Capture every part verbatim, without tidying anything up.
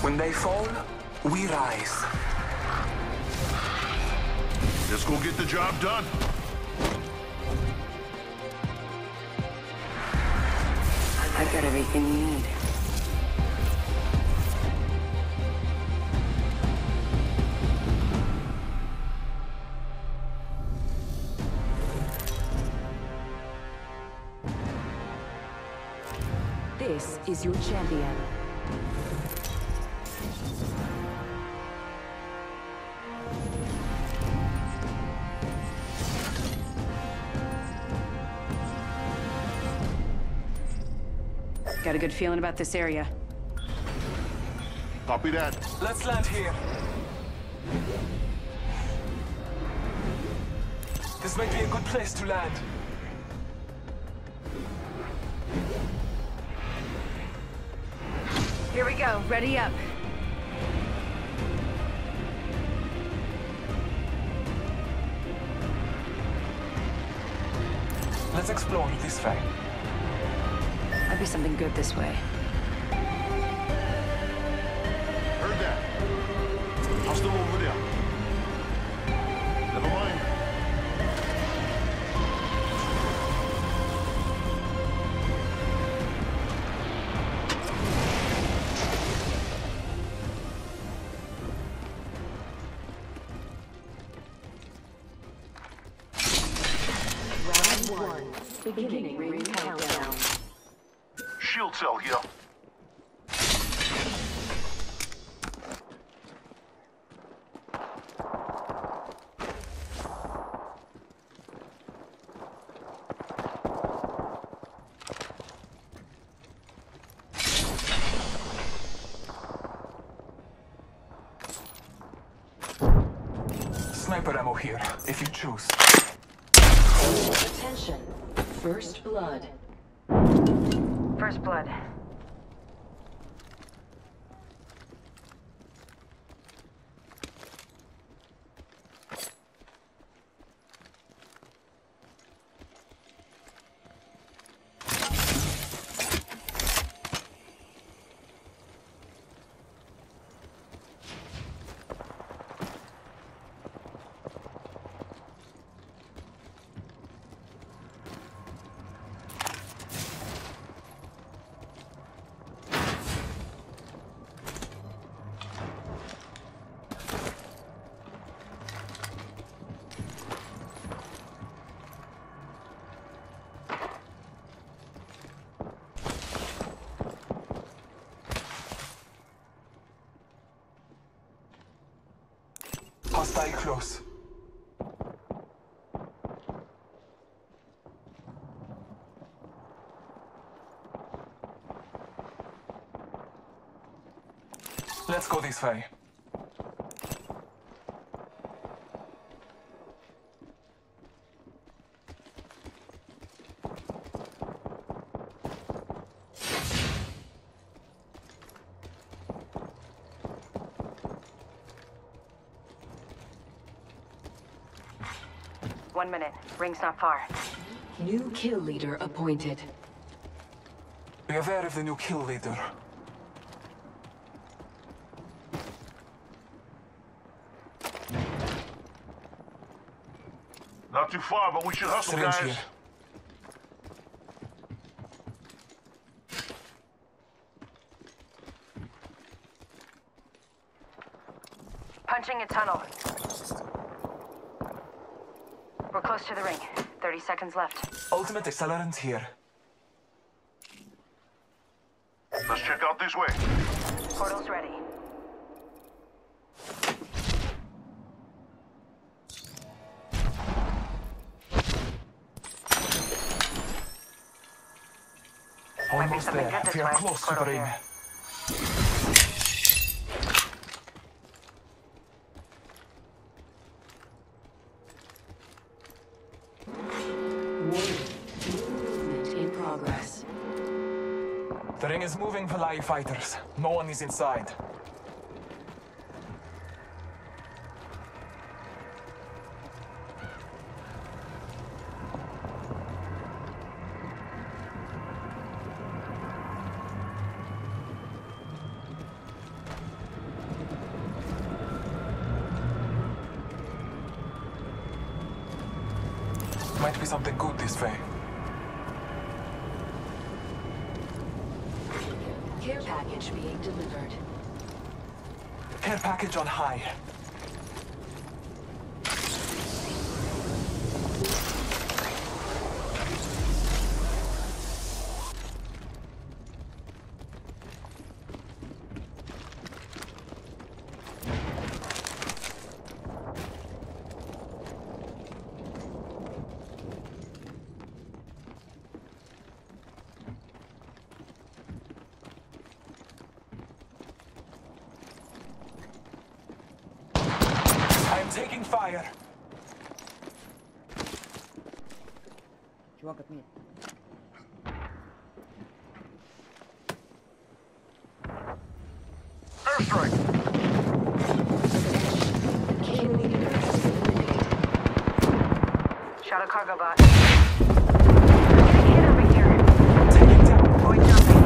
When they fall, we rise. Let's go get the job done. I've got everything you need. This is your champion. Got a good feeling about this area. Copy that. Let's land here. This might be a good place to land. Here we go, ready up. Let's explore this way. Might be something good this way. Heard that. Hostile over there. Never mind. Round one. Beginning ring countdown. Shield cell here. Sniper ammo here, if you choose. Attention. First blood. First blood. Hostile close. Let's go this way. One minute. Ring's not far. New kill leader appointed. Be aware of the new kill leader. Not too far, but we should hustle, Syringe guys. here. Punching a tunnel. We're close to the ring. thirty seconds left. Ultimate accelerant here. Let's check out this way. Portal's ready. Almost something there. good this We are way. close to Portal the ring. here. Movement in progress. The ring is moving for live fighters. No one is inside. Might be something good this way. Care package being delivered. Care package on high. Taking fire. Чувак, отметь. Airstrike! Kill leader eliminated. Shot a cargo bot. Hit her right here. Taking down. Boy jumping.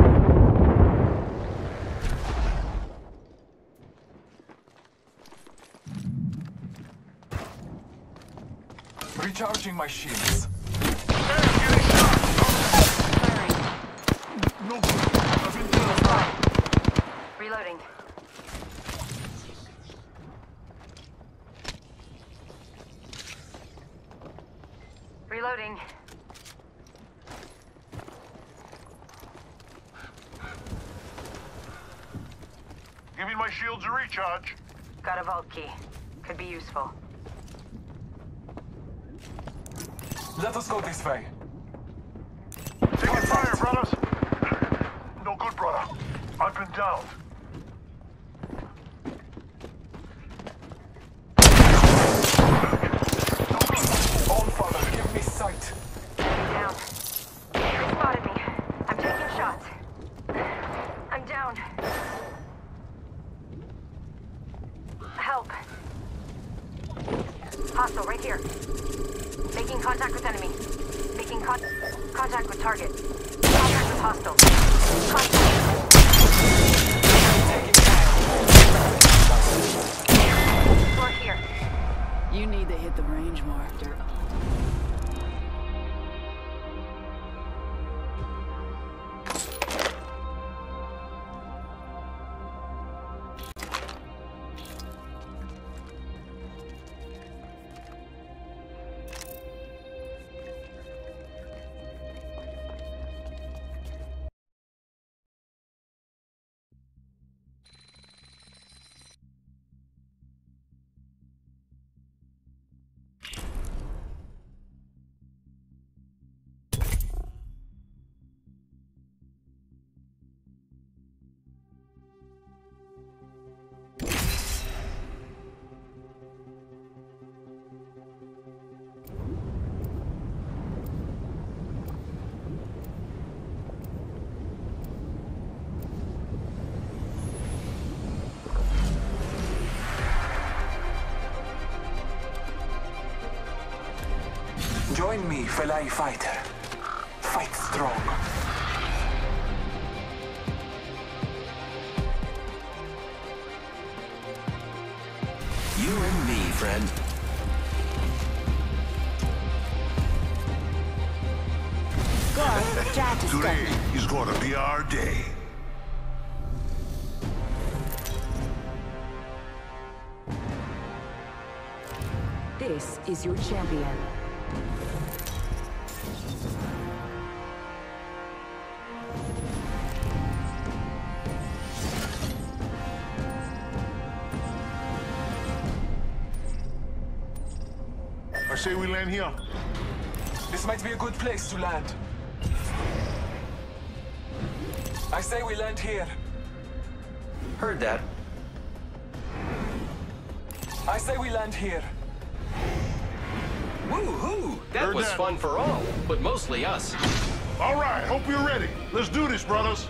Recharging my shields. Firing. No good. I've been down. Reloading. Reloading. Giving my shields a recharge. Got a vault key. Could be useful. Let us go this way. Taking fire, brothers. No good, brother. I've been down. All father, give me sight. Down. They spotted me. I'm taking shots. I'm down. Help. Hostile right here. Making contact with enemy. Making con contact with target. Contact with hostile. Contact. Door here. You need to hit the range more. Join me, fellow fighter. Fight strong. You and me, friend. Today is gonna be our day. This is your champion. I say we land here. This might be a good place to land. I say we land here. Heard that. I say we land here. Woo-hoo! That Heard was that. fun for all, but mostly us. All right, hope you're ready. Let's do this, brothers.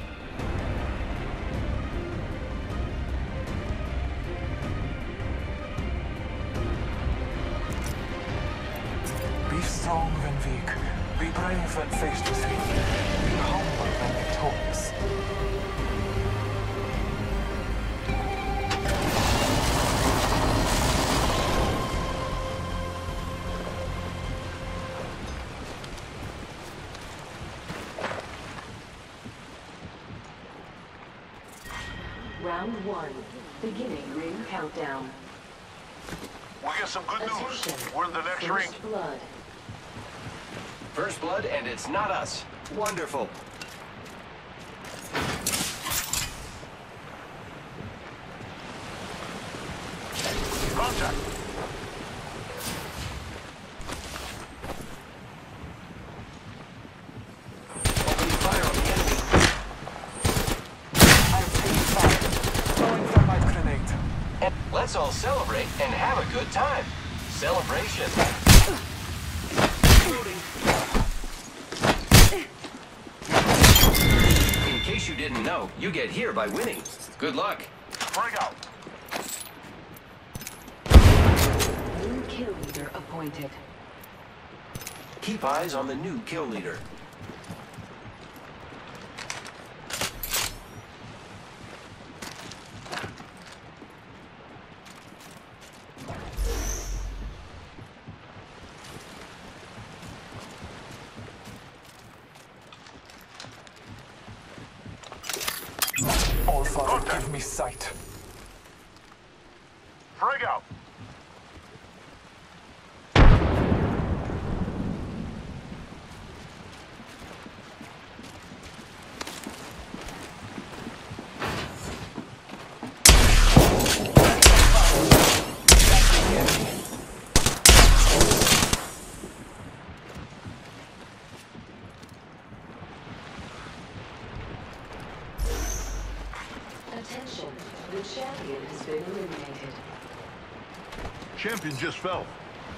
Be strong when weak. Be brave when faced with defeat. Be humble when victorious. Round one. Beginning ring countdown. We get some good news. Attention. We're in the next ring. First blood. First blood, and it's not us. Wonderful. Contact. Opening fire on the enemy. I'm taking fire. Throwing thermite grenade. And let's all celebrate and have a good time. Celebration. Loading. In case you didn't know, you get here by winning. Good luck. Frag out. New kill leader appointed. Keep eyes on the new kill leader. All fire, give me sight. Frag out. Attention. The champion has been eliminated. Champion just fell.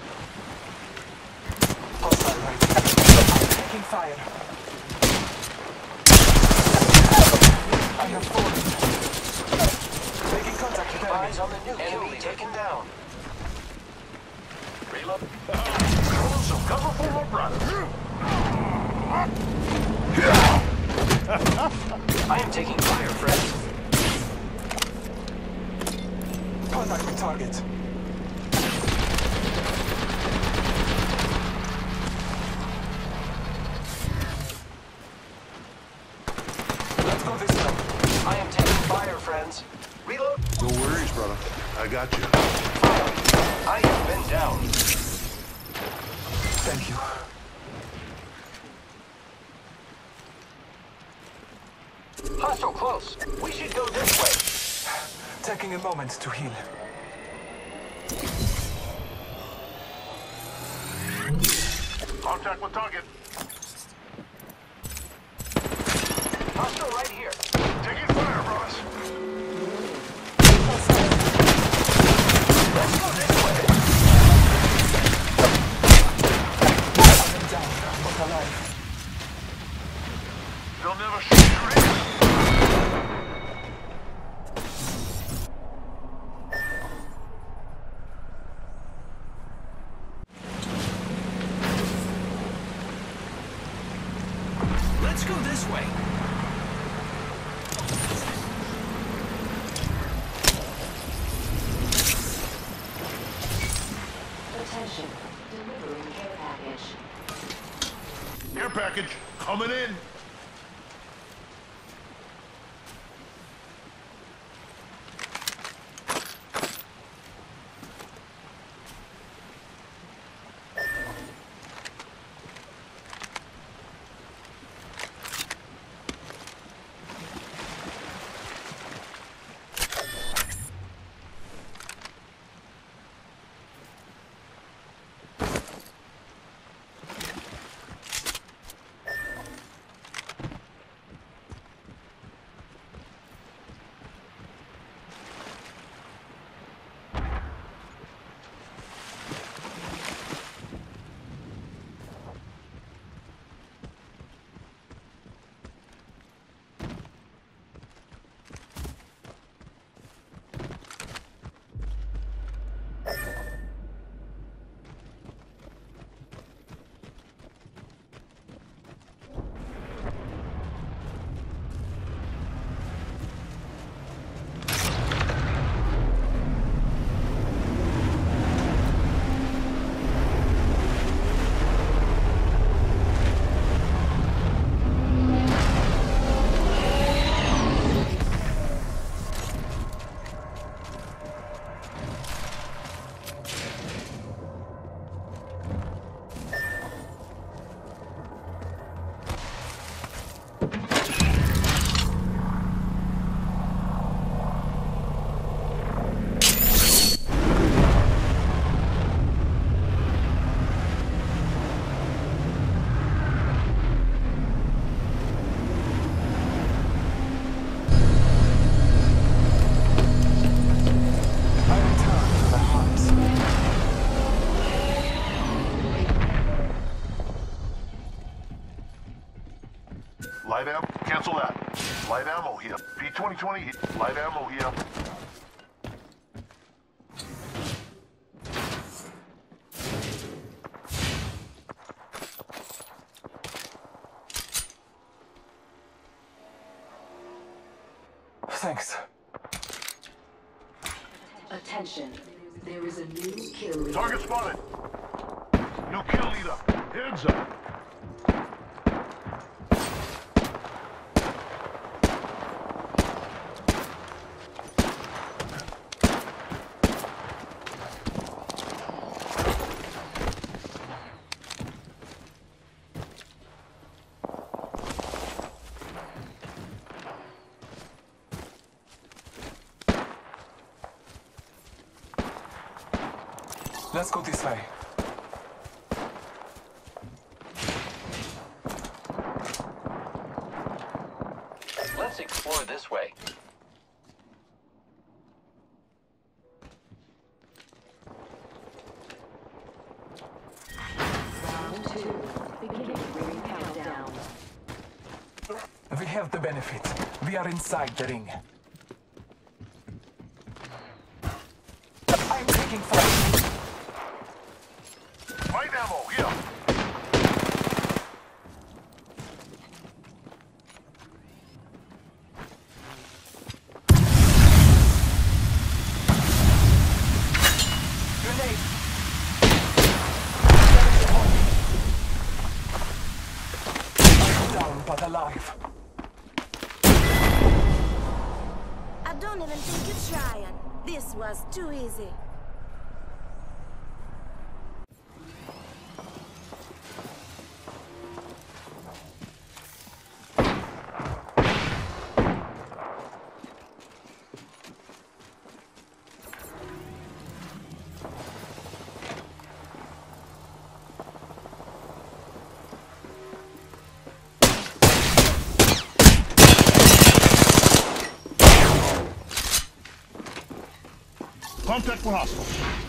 Hostile right. I'm taking fire. I have fallen. Making contact with Keep eyes enemy. on the new enemy taken down. Reload. Throwing some cover for my brother. I am taking fire, friends. Contact with target. Let's go this way. I am taking fire, friends. Reload. No worries, brother. I got you. I have been down. Thank you. Hostile close. We should go this way. Taking a moment to heal. Contact with target. Hostile right here. Taking fire, brothers. Let's go this way. I'm down, but alive. They'll never shoot your ears. Let's go this way. Attention. Delivering care package. Air package coming in. here. P twenty twenty here. Light ammo here. Thanks. Attention. There is a new kill leader. Target spotted. New kill leader. Heads up. Let's go this way. Let's explore this way. Round two. Beginning ring countdown. We have the benefit. We are inside the ring. I'm taking fire. Light ammo here. Grenade. I'm down but alive. I don't even think you're trying. This was too easy. Contact with hostile.